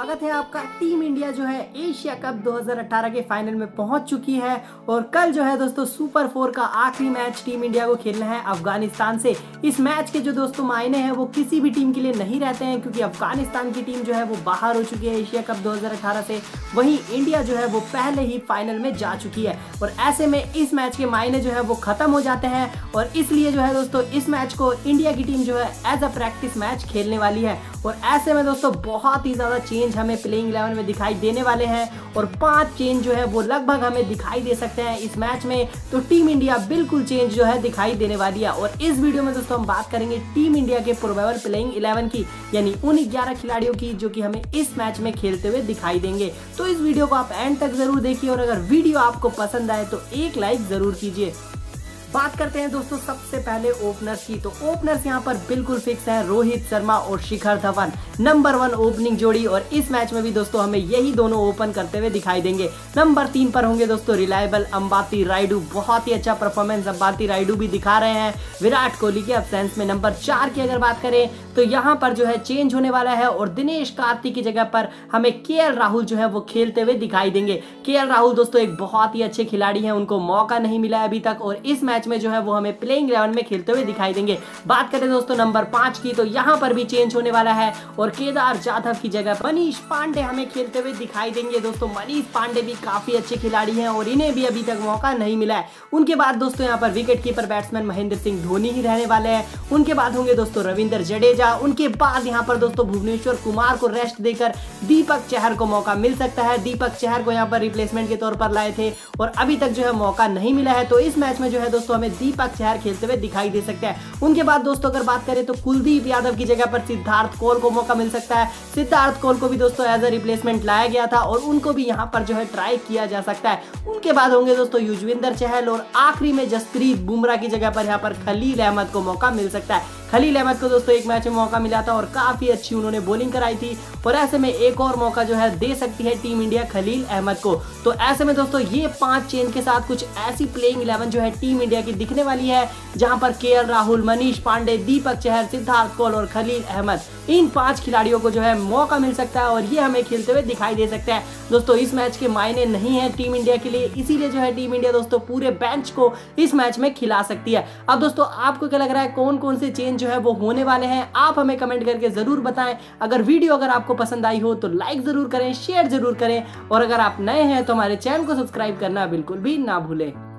स्वागत है आपका। टीम इंडिया जो है एशिया कप 2018 के फाइनल में पहुंच चुकी है और कल जो है दोस्तों सुपर 4 का आखिरी मैच टीम इंडिया को खेलना है अफगानिस्तान से। इस मैच के जो दोस्तों मायने हैं वो किसी भी टीम के लिए नहीं रहते हैं, क्योंकि अफगानिस्तान की टीम जो है वो बाहर हो चुकी है एशिया कप 2018 से। वहीं इंडिया जो है वो पहले ही फाइनल में जा चुकी है और ऐसे में इस मैच के मायने जो है वो खत्म हो जाते हैं और इसलिए जो है दोस्तों इस मैच को इंडिया की टीम जो है एज अ प्रैक्टिस मैच खेलने वाली है। और ऐसे में दोस्तों बहुत ही ज्यादा चेंज हमें प्लेइंग 11 में दिखाई देने वाले हैं और 5 चेंज जो है वो लगभग हमें दिखाई दे सकते हैं इस मैच में। तो टीम इंडिया बिल्कुल चेंज जो है दिखाई देने वाली है और इस वीडियो में दोस्तों हम बात करेंगे टीम इंडिया के प्रोबेबल प्लेइंग 11 की, यानी उन 11 खिलाड़ियों की जो कि हमें इस मैच में खेलते हुए दिखाई देंगे। तो इस वीडियो को आप एंड तक जरूर देखिए और अगर वीडियो आपको पसंद आए तो एक लाइक जरूर कीजिए। बात करते हैं दोस्तों सबसे पहले ओपनर्स की। तो ओपनर्स यहाँ पर बिल्कुल फिक्स है, रोहित शर्मा और शिखर धवन नंबर 1 ओपनिंग जोड़ी और इस मैच में भी दोस्तों हमें यही दोनों ओपन करते हुए दिखाई देंगे। नंबर 3 पर होंगे दोस्तों रिलायबल अंबाती रायडू, बहुत ही अच्छा परफॉर्मेंस अंबाती रायडू भी दिखा रहे हैं विराट कोहली के अब्सेंस में। नंबर 4 की अगर बात करें तो यहाँ पर जो है चेंज होने वाला है और दिनेश कार्तिक की जगह पर हमें केएल राहुल जो है वो खेलते हुए दिखाई देंगे। केएल राहुल दोस्तों एक बहुत ही अच्छे खिलाड़ी हैं, उनको मौका नहीं मिला है अभी तक और इस मैच में जो है वो हमें प्लेइंग 11 में खेलते हुए दिखाई देंगे। बात करें दोस्तों नंबर 5 की तो यहाँ पर भी चेंज होने वाला है और केदार जाधव की जगह मनीष पांडे हमें खेलते हुए दिखाई देंगे। दोस्तों मनीष पांडे भी काफी अच्छे खिलाड़ी हैं और इन्हें भी अभी तक मौका नहीं मिला है। उनके बाद दोस्तों यहाँ पर wicket keeper batsman Mahendra Singh Dhoni ही रहने वाले हैं। उनके बाद होंगे दोस्तों रविंद्र जडेजा। उनके बाद यहाँ पर दोस्तों भुवनेश्वर कुमार को रेस्ट देकर दीपक चहर को मौका मिल सकता है। दीपक चहर को यहाँ पर रिप्लेसमेंट के तौर पर लाए थे और अभी तक जो है मौका नहीं मिला है, तो इस मैच में जो है दोस्तों हमें दीपक चहर खेलते हुए दिखाई दे सकते हैं। उनके बाद दोस्तों अगर बात करें तो कुलदीप यादव की जगह पर सिद्धार्थ कौल को मौका मिल सकता है। सिद्धार्थ कौल को भी दोस्तों एज अ रिप्लेसमेंट लाया गया था और उनको भी यहाँ पर जो है ट्राई किया जा सकता है। उनके बाद होंगे दोस्तों युजवेंद्र चहल और आखिरी में जसप्रीत बुमराह की जगह पर यहाँ पर खलील अहमद को मौका मिल सकता है। खलील अहमद को दोस्तों एक मैच में मौका मिला था और काफी अच्छी उन्होंने बॉलिंग कराई थी और ऐसे में एक और मौका जो है दे सकती है टीम इंडिया खलील अहमद को। तो ऐसे में दोस्तों ये 5 चेंज के साथ कुछ ऐसी प्लेइंग 11 जो है टीम इंडिया की दिखने वाली है, जहां पर केएल राहुल, मनीष पांडे, दीपक चहर, सिद्धार्थ कौल और खलील अहमद, इन 5 खिलाड़ियों को जो है मौका मिल सकता है और ये हमें खेलते हुए दिखाई दे सकता है। दोस्तों इस मैच के मायने नहीं है टीम इंडिया के लिए, इसीलिए जो है टीम इंडिया दोस्तों पूरे बेंच को इस मैच में खिला सकती है। अब दोस्तों आपको क्या लग रहा है, कौन कौन से चेंज जो है वो होने वाले हैं, आप हमें कमेंट करके जरूर बताएं। अगर वीडियो अगर आपको पसंद आई हो तो लाइक जरूर करें, शेयर जरूर करें और अगर आप नए हैं तो हमारे चैनल को सब्सक्राइब करना बिल्कुल भी ना भूलें।